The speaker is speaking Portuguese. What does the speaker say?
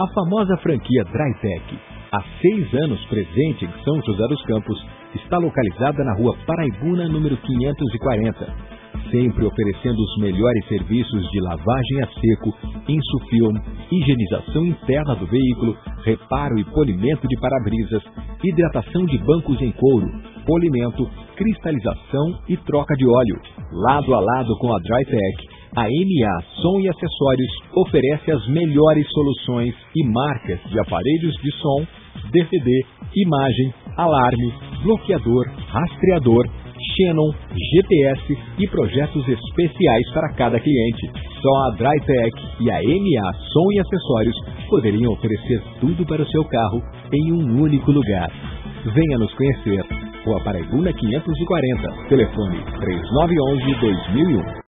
A famosa franquia Drytec, há 6 anos presente em São José dos Campos, está localizada na rua Paraibuna, número 540, sempre oferecendo os melhores serviços de lavagem a seco, insufilme, higienização interna do veículo, reparo e polimento de para-brisas, hidratação de bancos em couro, polimento, cristalização e troca de óleo. Lado a lado com a Drytec, a NA Som e Acessórios oferece as melhores soluções e marcas de aparelhos de som, DVD, imagem, alarme, bloqueador, rastreador, Xenon, GPS e projetos especiais para cada cliente. Só a Drytec e a NA Som e Acessórios poderiam oferecer tudo para o seu carro em um único lugar. Venha nos conhecer. Rua Paraibuna 540, telefone 3911-2001.